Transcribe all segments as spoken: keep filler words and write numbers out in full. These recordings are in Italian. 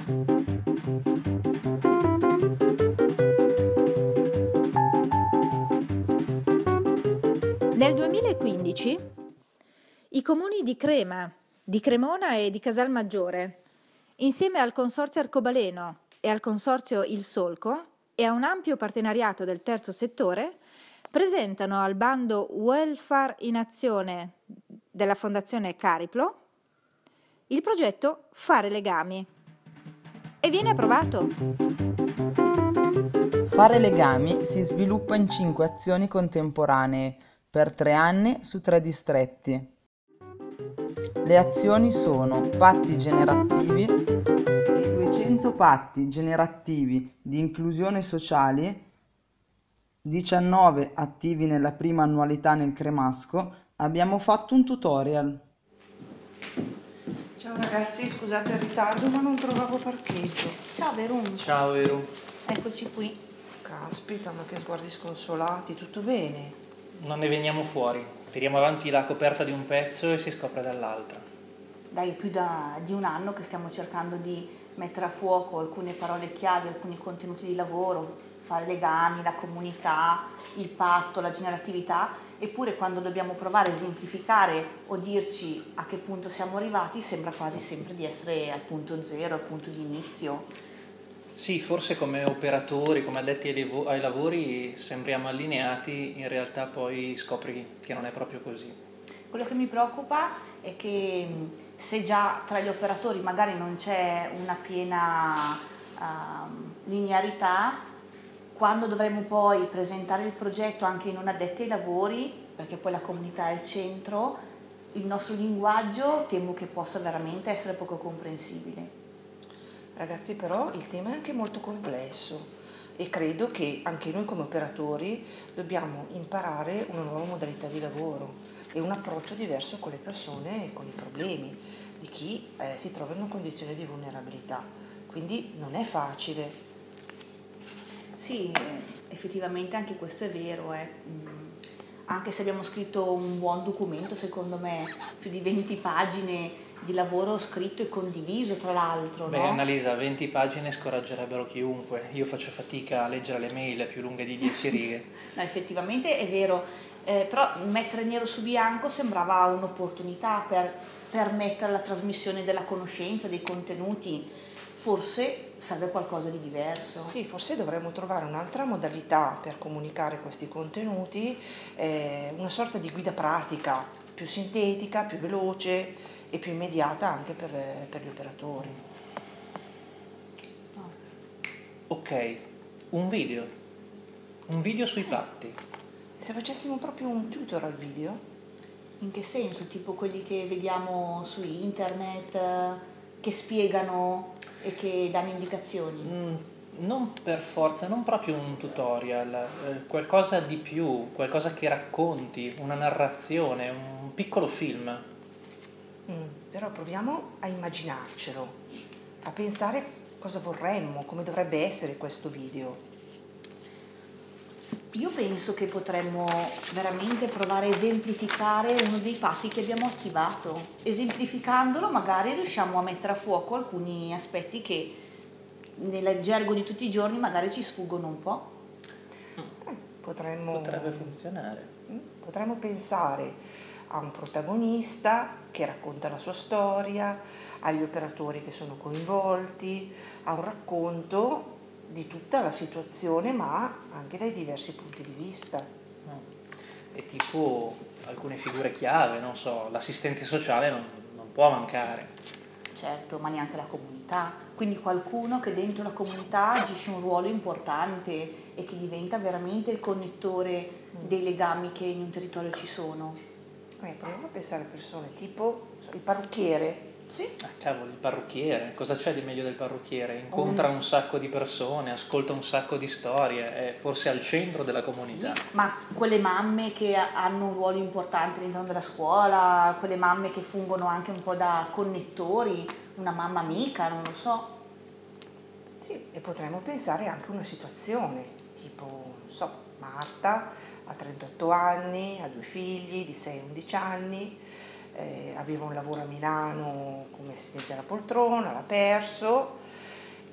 Nel duemilaquindici i comuni di Crema, di Cremona e di Casalmaggiore, insieme al Consorzio Arcobaleno e al Consorzio Il Solco e a un ampio partenariato del terzo settore, presentano al bando Welfare in Azione della Fondazione Cariplo il progetto Fare Legami e viene approvato. Fare Legami si sviluppa in cinque azioni contemporanee per tre anni su tre distretti. Le azioni sono patti generativi e duecento patti generativi di inclusione sociali, diciannove attivi nella prima annualità nel Cremasco. Abbiamo fatto un tutorial. Ciao ragazzi, scusate il ritardo ma non trovavo parcheggio. Ciao Verum. Ciao Eru. Eccoci qui. Caspita, ma che sguardi sconsolati, tutto bene? Non ne veniamo fuori. Tiriamo avanti la coperta di un pezzo e si scopre dall'altra. Dai, è più da, di un anno che stiamo cercando di mettere a fuoco alcune parole chiave, alcuni contenuti di lavoro, fare legami, la comunità, il patto, la generatività, eppure quando dobbiamo provare a esemplificare o dirci a che punto siamo arrivati sembra quasi sempre di essere al punto zero, al punto di inizio. Sì, forse come operatori, come addetti ai lavori sembriamo allineati, in realtà poi scopri che non è proprio così. Quello che mi preoccupa è che se già tra gli operatori magari non c'è una piena uh, linearità, quando dovremo poi presentare il progetto anche in non addetti ai lavori, perché poi la comunità è il centro, il nostro linguaggio temo che possa veramente essere poco comprensibile. Ragazzi, però il tema è anche molto complesso e credo che anche noi come operatori dobbiamo imparare una nuova modalità di lavoro e un approccio diverso con le persone e con i problemi di chi eh, si trova in una condizione di vulnerabilità. Quindi non è facile. Sì, effettivamente anche questo è vero. Eh. Anche se abbiamo scritto un buon documento, secondo me, più di venti pagine di lavoro scritto e condiviso, tra l'altro. Beh, no? Annalisa, venti pagine scoraggerebbero chiunque. Io faccio fatica a leggere le mail più lunghe di dieci righe. No, effettivamente è vero, eh, però mettere nero su bianco sembrava un'opportunità per permettere la trasmissione della conoscenza, dei contenuti. Forse serve qualcosa di diverso. Sì, forse dovremmo trovare un'altra modalità per comunicare questi contenuti, eh, una sorta di guida pratica, più sintetica, più veloce e più immediata anche per, per gli operatori. No. Ok, un video. Un video sui patti. E se facessimo proprio un tutorial video? In che senso? Tipo quelli che vediamo su internet, eh, che spiegano e che danno indicazioni? Mm, non per forza, non proprio un tutorial, eh, qualcosa di più, qualcosa che racconti, una narrazione, un piccolo film. Mm, però proviamo a immaginarcelo, a pensare cosa vorremmo, come dovrebbe essere questo video. Io penso che potremmo veramente provare a esemplificare uno dei patti che abbiamo attivato. Esemplificandolo magari riusciamo a mettere a fuoco alcuni aspetti che nel gergo di tutti i giorni magari ci sfuggono un po'. Eh, potremmo, Potrebbe funzionare. Potremmo pensare a un protagonista che racconta la sua storia, agli operatori che sono coinvolti, a un racconto di tutta la situazione ma anche dai diversi punti di vista. E tipo alcune figure chiave, non so, l'assistente sociale non, non può mancare. Certo, ma neanche la comunità. Quindi qualcuno che dentro la comunità agisce un ruolo importante e che diventa veramente il connettore dei legami che in un territorio ci sono. Eh, proviamo a pensare a persone tipo il parrucchiere. Sì. Ah, cavolo, il parrucchiere, cosa c'è di meglio del parrucchiere? Incontra un sacco di persone, ascolta un sacco di storie, è forse al centro della comunità. Sì, ma quelle mamme che hanno un ruolo importante all'interno della scuola, quelle mamme che fungono anche un po' da connettori, una mamma amica, non lo so. Sì, e potremmo pensare anche a una situazione, tipo, non so, Marta ha trentotto anni, ha due figli di sei e undici anni, eh, aveva un lavoro a Milano come assistente alla poltrona, l'ha perso,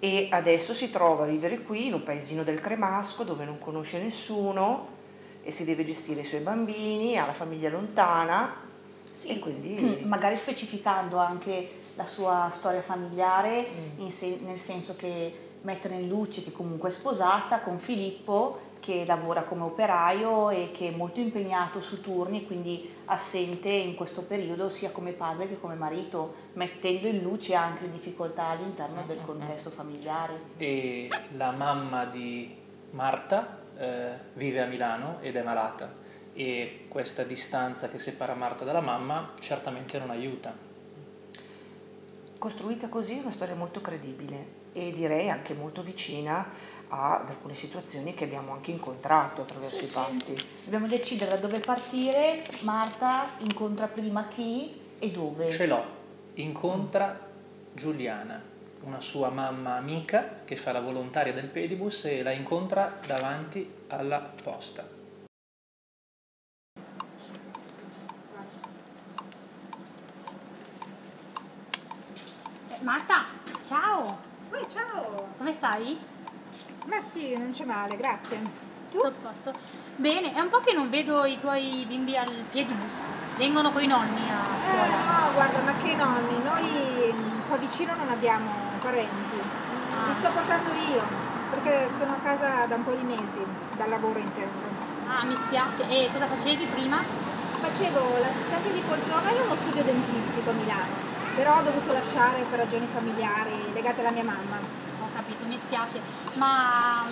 e adesso si trova a vivere qui in un paesino del Cremasco dove non conosce nessuno e si deve gestire i suoi bambini, ha la famiglia lontana. Sì, e quindi magari specificando anche la sua storia familiare, Mm. in se- nel senso che mettere in luce che comunque è sposata con Filippo, che lavora come operaio e che è molto impegnato su turni, quindi assente in questo periodo sia come padre che come marito, mettendo in luce anche le difficoltà all'interno del contesto familiare. E la mamma di Marta eh, vive a Milano ed è malata, e questa distanza che separa Marta dalla mamma certamente non aiuta. costruita così è una storia molto credibile e direi anche molto vicina ad alcune situazioni che abbiamo anche incontrato attraverso Sì, i sì. fatti. Dobbiamo decidere da dove partire. Marta incontra prima chi e dove? Ce l'ho, incontra Giuliana, una sua mamma amica che fa la volontaria del Pedibus, e la incontra davanti alla posta. Marta, ciao! Uè, ciao! Come stai? Ma sì, non c'è male, grazie. Tu? Tutto a posto? Bene, è un po' che non vedo i tuoi bimbi al Piedibus. Vengono coi nonni a Eh, scuola. no, guarda, ma che nonni, noi mm, qua vicino non abbiamo parenti. Ah. Li sto portando io, perché sono a casa da un po' di mesi, dal lavoro intendo. Ah, mi spiace. E cosa facevi prima? Facevo l'assistente di poltrona in uno studio dentistico a Milano, però ho dovuto lasciare per ragioni familiari legate alla mia mamma. Ho capito, mi spiace. Ma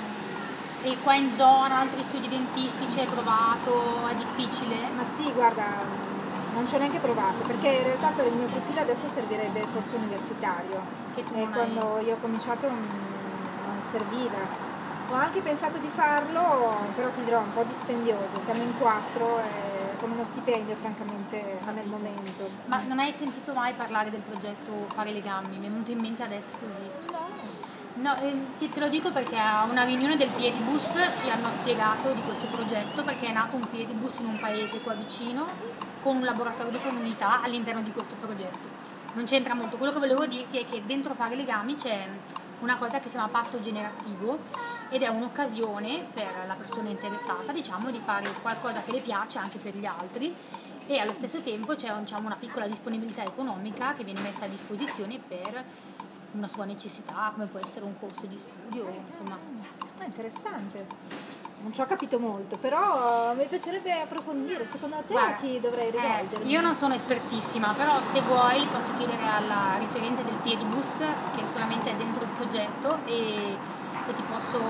mm, e qua in zona, altri studi dentistici hai provato? È difficile? Ma sì, guarda, non ci ho neanche provato, perché in realtà per il mio profilo adesso servirebbe il corso universitario. Che tu E non hai- quando io ho cominciato non, non serviva. Ho anche pensato di farlo, però ti dirò, un po' dispendioso, siamo in quattro e con uno stipendio francamente non è il momento. Ma non hai sentito mai parlare del progetto Fare Legami? Mi è venuto in mente adesso così. No, eh, ti- te lo dico perché a una riunione del Piedibus ci hanno spiegato di questo progetto, perché è nato un Piedibus in un paese qua vicino con un laboratorio di comunità all'interno di questo progetto. Non c'entra molto, quello che volevo dirti è che dentro Fare Legami c'è una cosa che si chiama patto generativo ed è un'occasione per la persona interessata, diciamo, di fare qualcosa che le piace anche per gli altri, e allo stesso tempo c'è, diciamo, una piccola disponibilità economica che viene messa a disposizione per una sua necessità, come può essere un corso di studio, insomma. È interessante. Non ci ho capito molto, però mi piacerebbe approfondire. Secondo te a Guarda, chi dovrei eh, rivolgermi? io non sono espertissima, però se vuoi posso chiedere alla referente del Piedibus, che sicuramente è dentro il progetto, e, e ti posso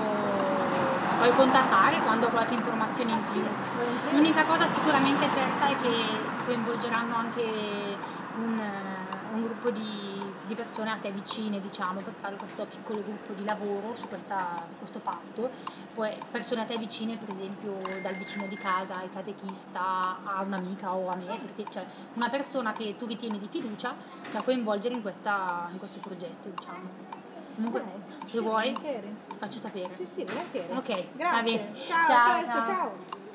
poi contattare quando ho qualche informazione in più. Volentieri. L'unica cosa sicuramente certa è che coinvolgeranno anche un, un gruppo di, di persone a te vicine, diciamo, per fare questo piccolo gruppo di lavoro su, questa, su questo patto. Poi persone a te vicine, per esempio dal vicino di casa, il catechista, a un'amica o a me, perché, cioè una persona che tu ritieni di fiducia da coinvolgere in, questa, in questo progetto, diciamo. Comunque, Dai, se sì, vuoi, volentieri. ti faccio sapere. Sì, sì, volentieri. Ok, va Grazie. bene. Ciao, Ciao, a presto, ciao. ciao.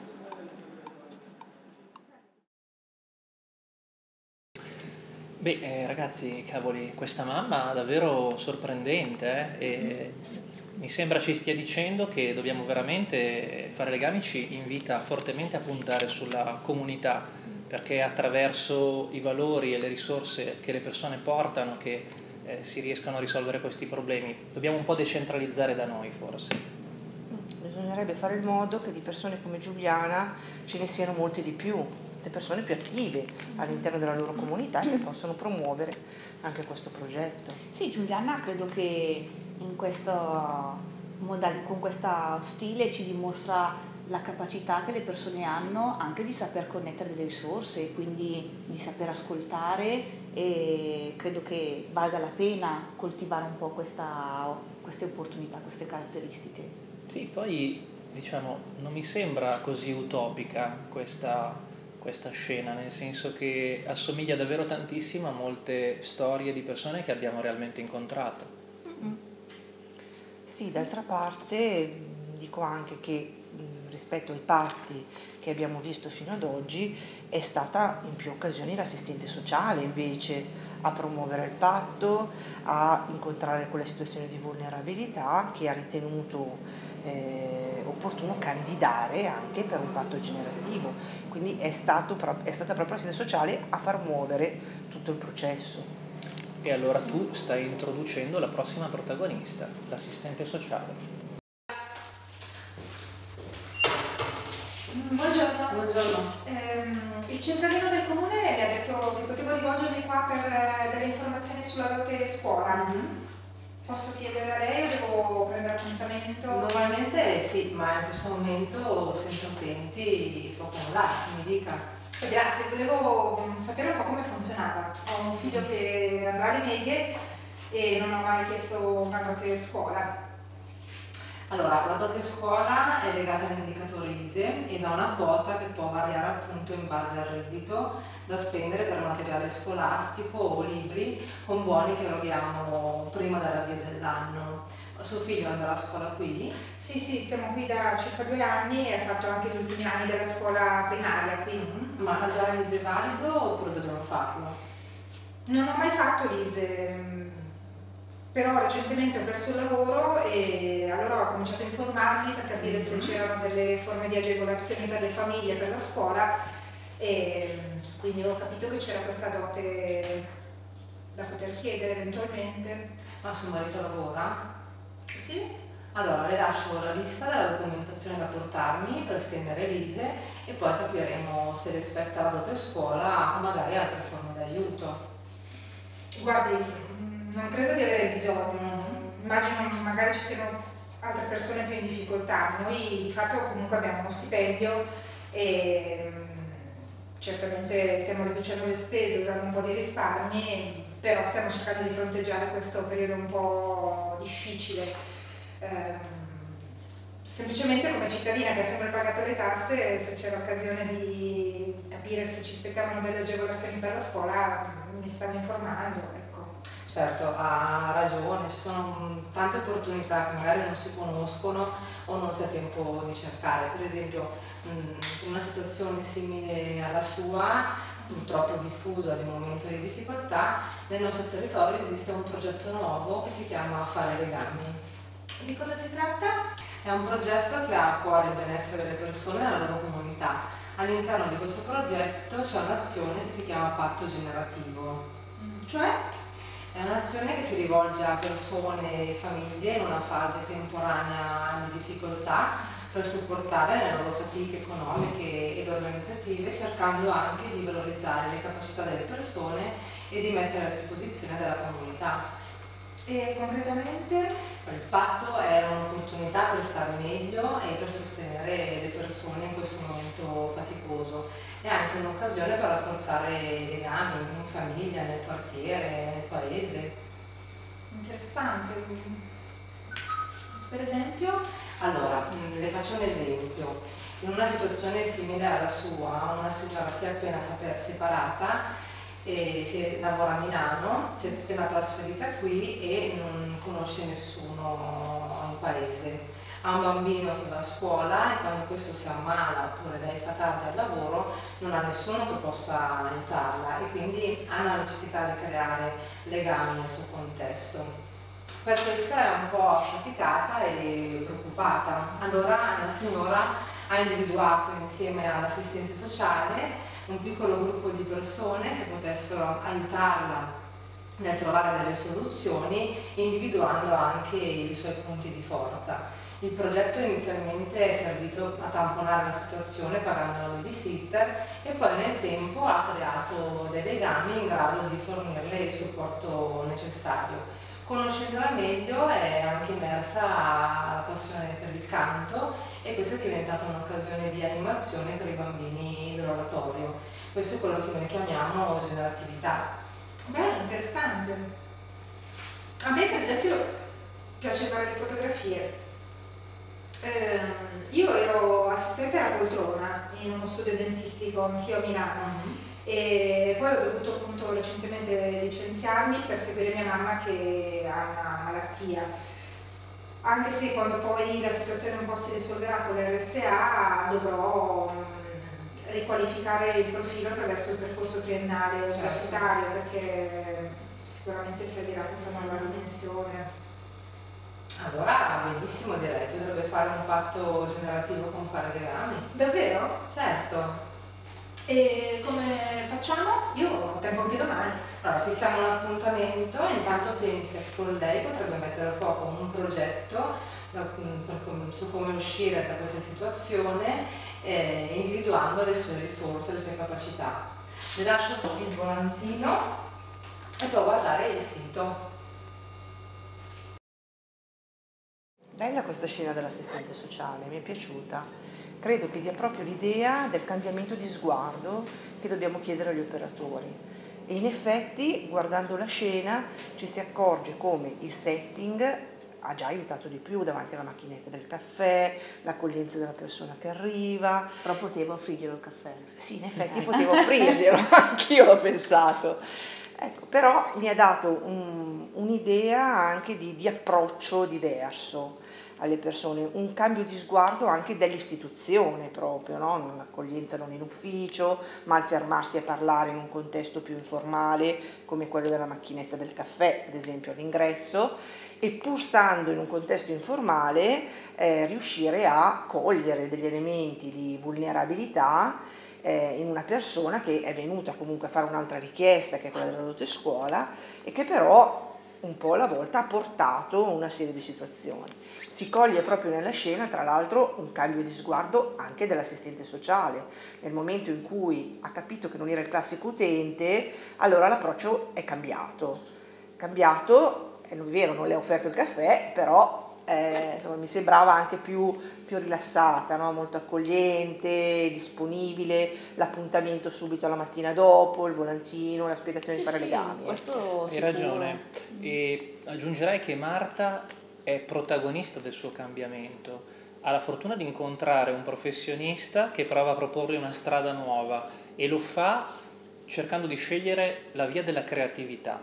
Beh, eh, ragazzi, cavoli, questa mamma davvero sorprendente, eh, e mi sembra ci stia dicendo che dobbiamo veramente Fare Legami ci invita fortemente a puntare sulla comunità, perché è attraverso i valori e le risorse che le persone portano che eh, si riescano a risolvere questi problemi. Dobbiamo un po' decentralizzare da noi, forse. Bisognerebbe fare in modo che di persone come Giuliana ce ne siano molte di più, le persone più attive all'interno della loro comunità che possono promuovere anche questo progetto. Sì, Giuliana credo che in questo modal- con questo stile ci dimostra la capacità che le persone hanno anche di saper connettere delle risorse, quindi di saper ascoltare, e credo che valga la pena coltivare un po' questa, queste opportunità, queste caratteristiche. Sì, poi diciamo, non mi sembra così utopica questa, questa scena, nel senso che assomiglia davvero tantissimo a molte storie di persone che abbiamo realmente incontrato. Sì, d'altra parte dico anche che rispetto ai patti che abbiamo visto fino ad oggi, è stata in più occasioni l'assistente sociale invece a promuovere il patto, a incontrare quelle situazioni di vulnerabilità, che ha ritenuto eh, opportuno candidare anche per un patto generativo. Quindi è, stato, è stata proprio l'assistente sociale a far muovere tutto il processo. E allora tu stai introducendo la prossima protagonista, l'assistente sociale. Buongiorno. Buongiorno. Ehm, il centralino del comune mi ha detto che potevo rivolgermi qua per eh, delle informazioni sulla dote scuola. Mm-hmm. Posso chiedere a lei o devo prendere appuntamento? Normalmente sì, ma in questo momento senza utenti può accumularsi, mi dica. Eh, Grazie, volevo mm, sapere un po' come funzionava. Ho un figlio che andrà alle medie e non ho mai chiesto una dote scuola. Allora, la dote scuola è legata all'indicatore I S E e dà una quota che può variare appunto in base al reddito da spendere per materiale scolastico o libri con buoni che eroghiamo prima dell'avvio dell'anno. Suo figlio andrà a scuola qui? Sì, sì, siamo qui da circa due anni e ha fatto anche gli ultimi anni della scuola primaria qui. Mm-hmm. Ma ha già l'I S E valido oppure dobbiamo farlo? Non ho mai fatto l'I S E. Però recentemente ho perso il lavoro e allora ho cominciato a informarmi per capire se c'erano delle forme di agevolazioni per le famiglie e per la scuola, e quindi ho capito che c'era questa dote da poter chiedere eventualmente. Ma suo marito lavora? Sì? Allora le lascio la lista della documentazione da portarmi per stendere l'I S E e poi capiremo se rispetta la dote scuola o magari altre forme di aiuto. Guardi, non credo di avere bisogno, immagino magari ci siano altre persone più in difficoltà. Noi di fatto comunque abbiamo uno stipendio e certamente stiamo riducendo le spese usando un po' di risparmi, però stiamo cercando di fronteggiare questo periodo un po' difficile. Eh, semplicemente come cittadina che ha sempre pagato le tasse, se c'è l'occasione di capire se ci aspettavano delle agevolazioni per la scuola, mi stanno informando. Certo, ha ragione, ci sono tante opportunità che magari non si conoscono o non si ha tempo di cercare. Per esempio, in una situazione simile alla sua, purtroppo diffusa di un momento di difficoltà, nel nostro territorio esiste un progetto nuovo che si chiama Fare Legami. Di cosa si tratta? È un progetto che ha a cuore il benessere delle persone e la loro comunità. All'interno di questo progetto c'è un'azione che si chiama Patto Generativo. Cioè? È un'azione che si rivolge a persone e famiglie in una fase temporanea di difficoltà per supportare le loro fatiche economiche ed organizzative, cercando anche di valorizzare le capacità delle persone e di mettere a disposizione della comunità. E concretamente? Il patto è un'opportunità per stare meglio e per sostenere le persone in questo momento faticoso. È anche un'occasione per rafforzare i legami in famiglia, nel quartiere, nel paese. Interessante. Per esempio? Allora, le faccio un esempio. In una situazione simile alla sua, una signora si è appena separata e si lavora a Milano, si è appena trasferita qui e non conosce nessuno in paese. Ha un bambino che va a scuola e quando questo si ammala oppure lei fa tardi al lavoro non ha nessuno che possa aiutarla e quindi ha la necessità di creare legami nel suo contesto. Per questo è un po' affaticata e preoccupata. Allora la signora ha individuato insieme all'assistente sociale un piccolo gruppo di persone che potessero aiutarla a trovare delle soluzioni, individuando anche i suoi punti di forza. Il progetto inizialmente è servito a tamponare la situazione pagando la babysitter e poi nel tempo ha creato dei legami in grado di fornirle il supporto necessario. Conoscendola meglio è anche emersa la passione per il canto e questa è diventata un'occasione di animazione per i bambini dell'oratorio. Questo è quello che noi chiamiamo generatività. Beh, interessante. A me per esempio piace fare le fotografie. Eh, io ero assistente alla poltrona in uno studio dentistico anch'io a Milano. Mm-hmm. E poi ho dovuto appunto recentemente licenziarmi per seguire mia mamma che ha una malattia. anche se quando poi la situazione un po' si risolverà con l'R S A dovrò mh, riqualificare il profilo attraverso il percorso triennale universitario, perché sicuramente servirà questa nuova dimensione. Allora benissimo, direi, potrebbe fare un patto generativo con Fare Legami. Davvero? Certo. E come facciamo? Io ho tempo anche domani. Allora fissiamo un appuntamento e intanto pensi che con lei potrebbe mettere a fuoco un progetto da, per, su come uscire da questa situazione, eh, individuando le sue risorse, le sue capacità. Le lascio il volantino e può guardare il sito. Bella questa scena dell'assistente sociale, mi è piaciuta. Credo che dia proprio l'idea del cambiamento di sguardo che dobbiamo chiedere agli operatori. E in effetti, guardando la scena, ci si accorge come il setting ha già aiutato di più davanti alla macchinetta del caffè, l'accoglienza della persona che arriva. Però potevo offrirglielo il caffè. Sì, in effetti potevo offrirglielo, anch'io l'ho pensato. Ecco, però mi ha dato un, un'idea anche di, di approccio diverso alle persone, un cambio di sguardo anche dell'istituzione proprio, no? Un'accoglienza non in ufficio, ma al fermarsi a parlare in un contesto più informale come quello della macchinetta del caffè, ad esempio all'ingresso, e pur stando in un contesto informale eh, riuscire a cogliere degli elementi di vulnerabilità eh, in una persona che è venuta comunque a fare un'altra richiesta, che è quella della dote scuola, e che però un po' alla volta ha portato una serie di situazioni. Si coglie proprio nella scena, tra l'altro, un cambio di sguardo anche dell'assistente sociale. Nel momento in cui ha capito che non era il classico utente, allora l'approccio è cambiato. Cambiato, è vero, non le ha offerto il caffè, però eh, insomma, mi sembrava anche più, più rilassata, no? Molto accogliente, disponibile, l'appuntamento subito la mattina dopo, il volantino, la spiegazione Sì, di Fare sì, Legami. questo Hai ragione. E aggiungerei che Marta è protagonista del suo cambiamento. Ha la fortuna di incontrare un professionista che prova a proporre una strada nuova e lo fa cercando di scegliere la via della creatività.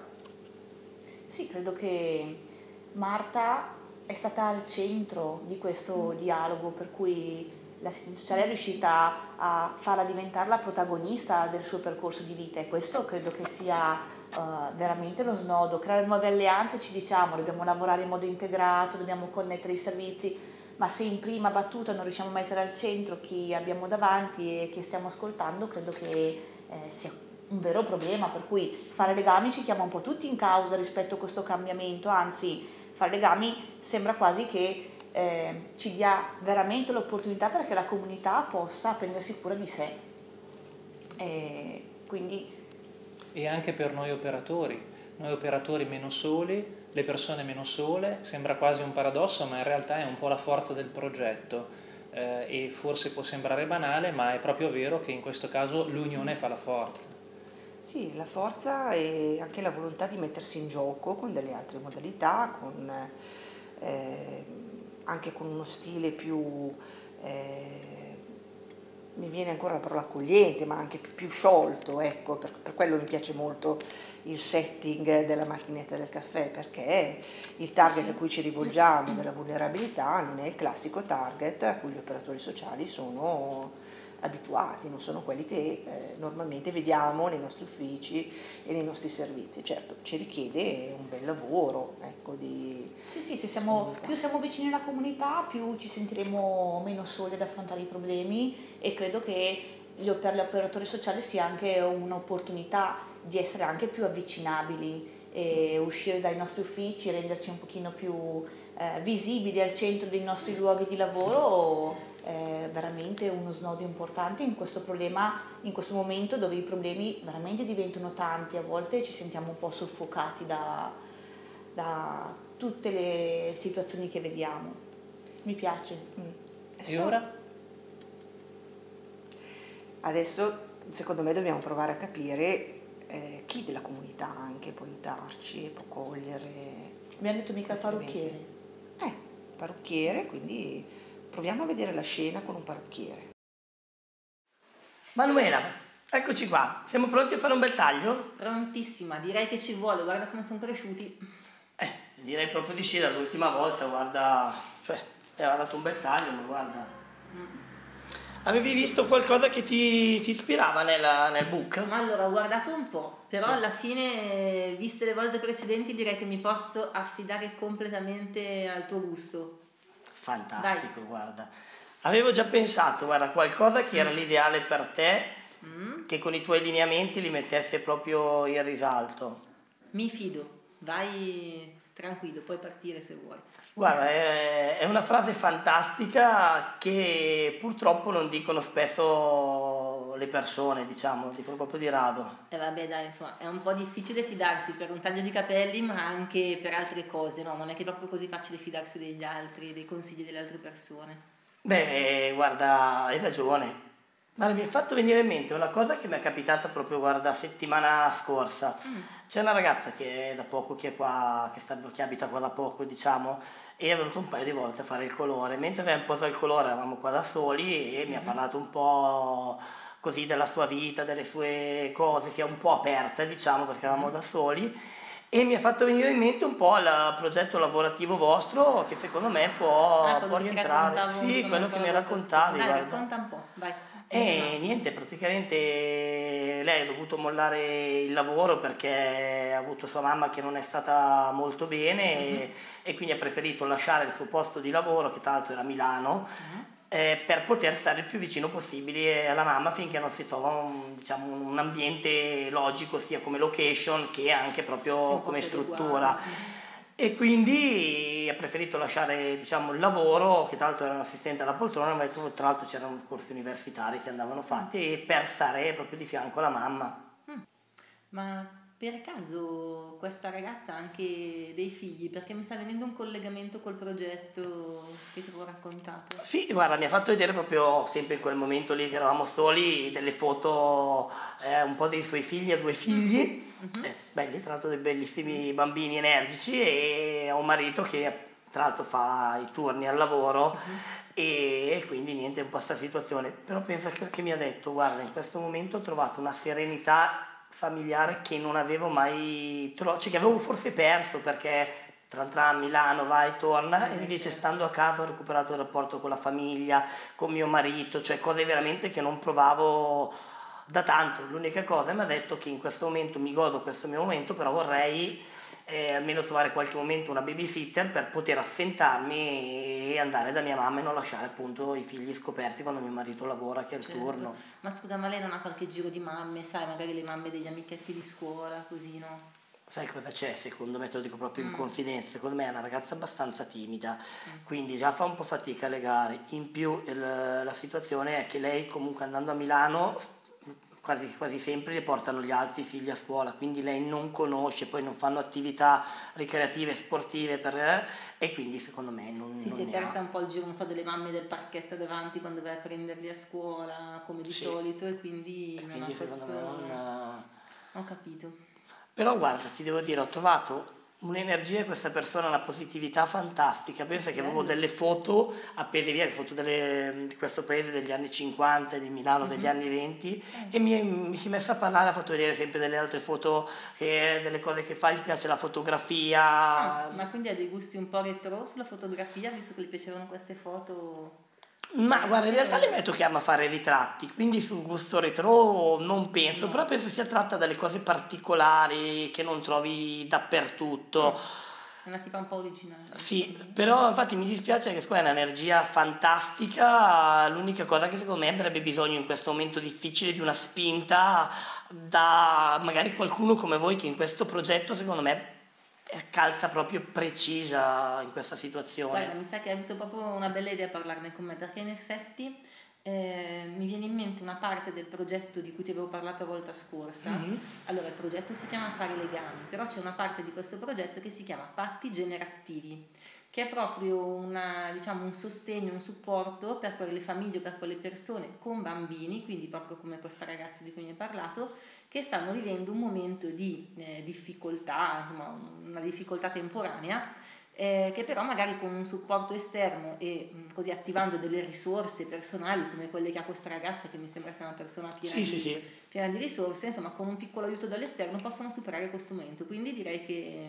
Sì, credo che Marta è stata al centro di questo dialogo, per cui l'assistente sociale è riuscita a farla diventare la protagonista del suo percorso di vita, e questo credo che sia Uh, veramente lo snodo. Creare nuove alleanze, ci diciamo, dobbiamo lavorare in modo integrato, dobbiamo connettere i servizi, ma se in prima battuta non riusciamo a mettere al centro chi abbiamo davanti e chi stiamo ascoltando, credo che eh, sia un vero problema, per cui Fare Legami ci chiama un po' tutti in causa rispetto a questo cambiamento, anzi Fare Legami sembra quasi che eh, ci dia veramente l'opportunità perché la comunità possa prendersi cura di sé, e quindi E anche per noi operatori, noi operatori meno soli, le persone meno sole, sembra quasi un paradosso, ma in realtà è un po' la forza del progetto eh, e forse può sembrare banale, ma è proprio vero che in questo caso l'unione fa la forza. Sì, la forza e anche la volontà di mettersi in gioco con delle altre modalità, con, eh, anche con uno stile più... Eh, mi viene ancora la parola accogliente, ma anche più sciolto, ecco, per, per quello mi piace molto il setting della macchinetta del caffè, perché il target a cui ci rivolgiamo della vulnerabilità non è il classico target a cui gli operatori sociali sono abituati, non sono quelli che eh, normalmente vediamo nei nostri uffici e nei nostri servizi. Certo, ci richiede un bel lavoro, ecco, di Sì, sì, se siamo, più siamo vicini alla comunità, più ci sentiremo meno soli ad affrontare i problemi, e credo che per gli operatori sociali sia anche un'opportunità di essere anche più avvicinabili e uscire dai nostri uffici, renderci un pochino più eh, visibili al centro dei nostri luoghi di lavoro. È veramente uno snodo importante in questo problema, in questo momento dove i problemi veramente diventano tanti, a volte ci sentiamo un po' soffocati da, da tutte le situazioni che vediamo. Mi piace. Mm. E ora? Adesso secondo me dobbiamo provare a capire eh, chi della comunità anche può aiutarci, può cogliere. Mi hanno detto mica il parrucchiere. Eh, parrucchiere, quindi proviamo a vedere la scena con un parrucchiere. Manuela, eccoci qua. Siamo pronti a fare un bel taglio? Prontissima, direi che ci vuole, guarda come sono cresciuti. Eh, Direi proprio di sì, dall'ultima volta, guarda, cioè, ti aveva dato un bel taglio, ma guarda. Mm. Avevi visto qualcosa che ti, ti ispirava nella, nel book? Ma allora, ho guardato un po', però sì. Alla fine, viste le volte precedenti, direi che mi posso affidare completamente al tuo gusto. Fantastico, Dai. Guarda. Avevo già pensato, guarda, qualcosa che era l'ideale per te, mm. che con i tuoi lineamenti li mettesse proprio in risalto. Mi fido, vai tranquillo, puoi partire se vuoi. Guarda, è, è una frase fantastica che purtroppo non dicono spesso le persone, diciamo, dicono proprio di rado. E eh vabbè dai, insomma, è un po' difficile fidarsi per un taglio di capelli, ma anche per altre cose, no? Non è che è proprio così facile fidarsi degli altri, dei consigli delle altre persone. Beh, guarda, hai ragione. Guarda, mi è fatto venire in mente una cosa che mi è capitata proprio, guarda, settimana scorsa. Mm. C'è una ragazza che è da poco che è qua, che, sta, che abita qua da poco, diciamo, e è venuto un paio di volte a fare il colore. Mentre avevamo posato il colore, eravamo qua da soli e mm. mi ha parlato un po' così della sua vita, delle sue cose, si è un po' aperta, diciamo, perché eravamo mm. da soli. E mi ha fatto venire in mente un po' il progetto lavorativo vostro che secondo me può, ah, può rientrare. Sì, quello che mi raccontavi. Dai, guarda. racconta un po', vai. E niente, praticamente lei ha dovuto mollare il lavoro perché ha avuto sua mamma che non è stata molto bene mm-hmm. e, e quindi ha preferito lasciare il suo posto di lavoro, che tra l'altro era a Milano, mm-hmm. eh, per poter stare il più vicino possibile alla mamma finché non si trova un, diciamo, un ambiente logico sia come location che anche proprio sì, come struttura. Mm-hmm. E quindi ha preferito lasciare, diciamo, il lavoro, che tra l'altro era un assistente alla poltrona, ma tra l'altro c'erano corsi universitari che andavano fatti mm. per stare proprio di fianco alla mamma. Mm. Ma per caso questa ragazza ha anche dei figli? Perché mi sta venendo un collegamento col progetto che ti avevo raccontato. Sì, guarda, mi ha fatto vedere proprio sempre in quel momento lì che eravamo soli delle foto eh, un po' dei suoi figli, ha due figli, mm-hmm. eh, belli, tra l'altro dei bellissimi bambini energici, e ha un marito che tra l'altro fa i turni al lavoro mm-hmm. e, e quindi niente, un po' sta situazione. Però pensa che, che mi ha detto, guarda, in questo momento ho trovato una serenità familiare che non avevo mai trovato, cioè che avevo forse perso, perché tra tra a Milano va e torna e mi dice stando a casa ho recuperato il rapporto con la famiglia, con mio marito, cioè cose veramente che non provavo da tanto. L'unica cosa mi ha detto che in questo momento mi godo questo mio momento, però vorrei eh, almeno trovare qualche momento una babysitter per poter assentarmi e andare da mia mamma e non lasciare appunto i figli scoperti quando mio marito lavora, che è il certo. turno. Ma scusa, ma lei non ha qualche giro di mamme, sai, magari le mamme degli amichetti di scuola, così, no? Sai cosa c'è? Secondo me, te lo dico proprio in mm. confidenza, secondo me è una ragazza abbastanza timida, mm. quindi già fa un po' fatica a legare. In più il, la situazione è che lei comunque andando a Milano quasi, quasi sempre le portano gli altri figli a scuola, quindi lei non conosce, poi non fanno attività ricreative, sportive per, eh, e quindi secondo me non Sì, non si è ne persa ha. un po' il giro, non so, delle mamme del parchetto davanti quando vai a prenderli a scuola, come di sì. solito, e quindi, e non quindi ha secondo questo... me non... Ho capito. Però guarda, ti devo dire, ho trovato un'energia, questa persona, una positività fantastica. Pensa che avevo delle foto appese via, foto delle, di questo paese degli anni cinquanta, di Milano degli mm-hmm. anni venti, e mi, mi si è messa a parlare, ha fatto vedere sempre delle altre foto, che, delle cose che fa, gli piace la fotografia. Ah, ma quindi ha dei gusti un po' retro sulla fotografia, visto che gli piacevano queste foto? Ma guarda, in realtà le metto che ama fare ritratti, quindi sul gusto retro non penso, no. Però penso sia tratta dalle cose particolari che non trovi dappertutto. È una tipa un po' originale. Sì, però infatti mi dispiace che secondo me è un'energia fantastica, l'unica cosa che secondo me avrebbe bisogno in questo momento difficile di una spinta da magari qualcuno come voi, che in questo progetto secondo me calza proprio precisa in questa situazione. Guarda, mi sa che hai avuto proprio una bella idea a parlarne con me, perché in effetti eh, mi viene in mente una parte del progetto di cui ti avevo parlato la volta scorsa. Mm-hmm. Allora, il progetto si chiama Fare Legami, però c'è una parte di questo progetto che si chiama Patti Generativi, che è proprio una, diciamo, un sostegno, un supporto per quelle famiglie, per quelle persone con bambini, quindi proprio come questa ragazza di cui mi hai parlato, che stanno vivendo un momento di eh, difficoltà, insomma una difficoltà temporanea, eh, che però magari con un supporto esterno e mh, così attivando delle risorse personali come quelle che ha questa ragazza, che mi sembra sia una persona piena, sì, di, sì, sì. piena di risorse, insomma con un piccolo aiuto dall'esterno possono superare questo momento. Quindi direi che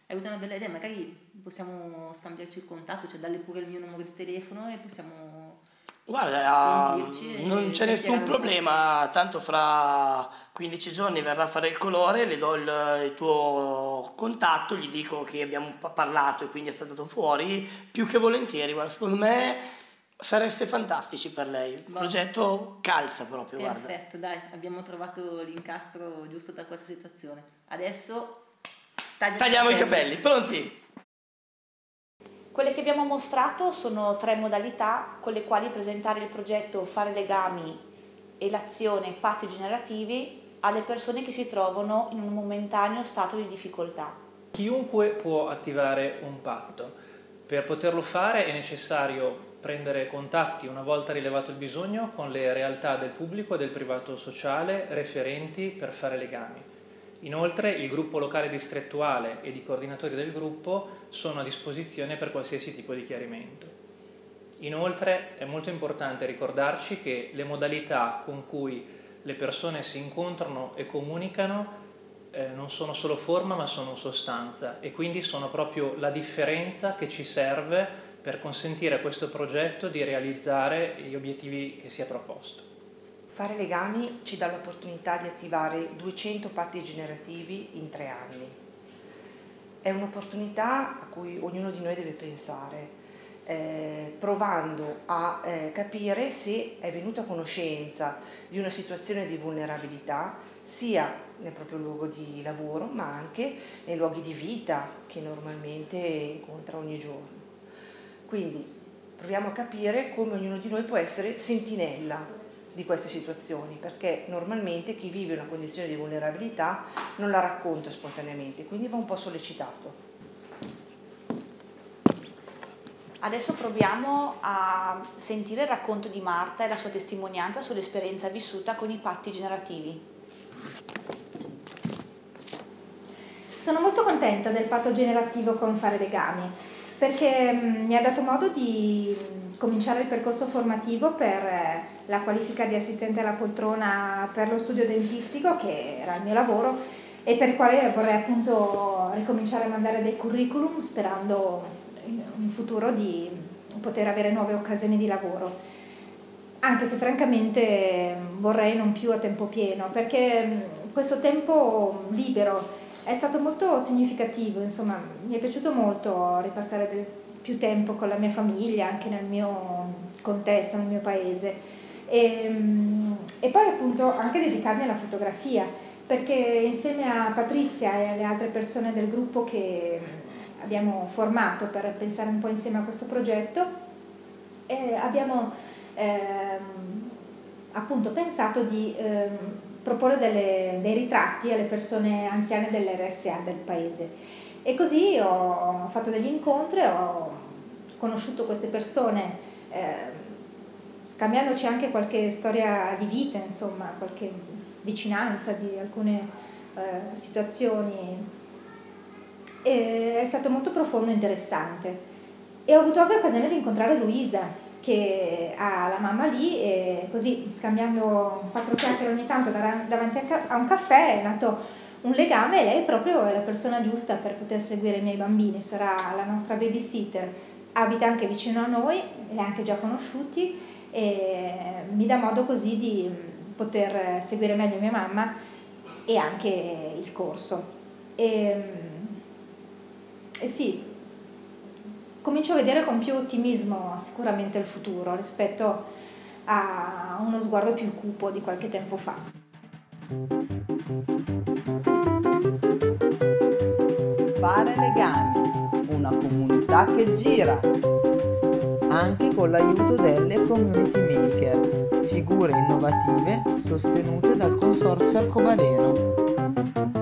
Hai avuto una bella idea, magari possiamo scambiarci il contatto, cioè darle pure il mio numero di telefono e possiamo Guarda, sentirci e non c'è nessun chiacchierare un po'. problema, tanto fra quindici giorni verrà a fare il colore, le do il, il tuo contatto, gli dico che abbiamo pa- parlato e quindi è stato dato fuori, più che volentieri, guarda, secondo me sareste fantastici per lei, il Va. progetto calza proprio, guarda. Perfetto, dai, abbiamo trovato l'incastro giusto per questa situazione. Adesso taglia- Tagliamo i capelli, pronti? Quelle che abbiamo mostrato sono tre modalità con le quali presentare il progetto Fare Legami e l'azione Patti Generativi alle persone che si trovano in un momentaneo stato di difficoltà. Chiunque può attivare un patto. Per poterlo fare è necessario prendere contatti una volta rilevato il bisogno con le realtà del pubblico e del privato sociale referenti per fare legami. Inoltre il gruppo locale distrettuale ed i coordinatori del gruppo sono a disposizione per qualsiasi tipo di chiarimento. Inoltre è molto importante ricordarci che le modalità con cui le persone si incontrano e comunicano eh, non sono solo forma ma sono sostanza e quindi sono proprio la differenza che ci serve per consentire a questo progetto di realizzare gli obiettivi che si è proposto. Fare Legami ci dà l'opportunità di attivare duecento patti generativi in tre anni. È un'opportunità a cui ognuno di noi deve pensare, eh, provando a eh, capire se è venuto a conoscenza di una situazione di vulnerabilità, sia nel proprio luogo di lavoro, ma anche nei luoghi di vita che normalmente incontra ogni giorno. Quindi proviamo a capire come ognuno di noi può essere sentinella di queste situazioni, perché normalmente chi vive una condizione di vulnerabilità non la racconta spontaneamente, quindi va un po' sollecitato. Adesso proviamo a sentire il racconto di Marta e la sua testimonianza sull'esperienza vissuta con i patti generativi. Sono molto contenta del patto generativo con Fare Legami, perché mh, mi ha dato modo di mh, cominciare il percorso formativo per eh, la qualifica di assistente alla poltrona per lo studio dentistico, che era il mio lavoro, e per il quale vorrei appunto ricominciare a mandare dei curriculum sperando in un futuro di poter avere nuove occasioni di lavoro, anche se francamente vorrei non più a tempo pieno, perché mh, questo tempo libero è stato molto significativo, insomma, mi è piaciuto molto ripassare del, più tempo con la mia famiglia, anche nel mio contesto, nel mio paese. E, e poi appunto anche dedicarmi alla fotografia, perché insieme a Patrizia e alle altre persone del gruppo che abbiamo formato per pensare un po' insieme a questo progetto, eh, abbiamo ehm, appunto pensato di ehm, proporre delle, dei ritratti alle persone anziane dell'R S A del paese. E così ho fatto degli incontri, ho conosciuto queste persone, eh, scambiandoci anche qualche storia di vita, insomma, qualche vicinanza di alcune eh, situazioni. E è stato molto profondo e interessante. E ho avuto anche occasione di incontrare Luisa, che ha la mamma lì, e così scambiando quattro chiacchiere ogni tanto davanti a un caffè è nato un legame, e lei proprio è la persona giusta per poter seguire i miei bambini, sarà la nostra babysitter, abita anche vicino a noi, li ha anche già conosciuti e mi dà modo così di poter seguire meglio mia mamma e anche il corso. E, e sì, comincio a vedere con più ottimismo sicuramente il futuro rispetto a uno sguardo più cupo di qualche tempo fa. Fare Legami, una comunità che gira, anche con l'aiuto delle community maker, figure innovative sostenute dal Consorzio Arcobaleno.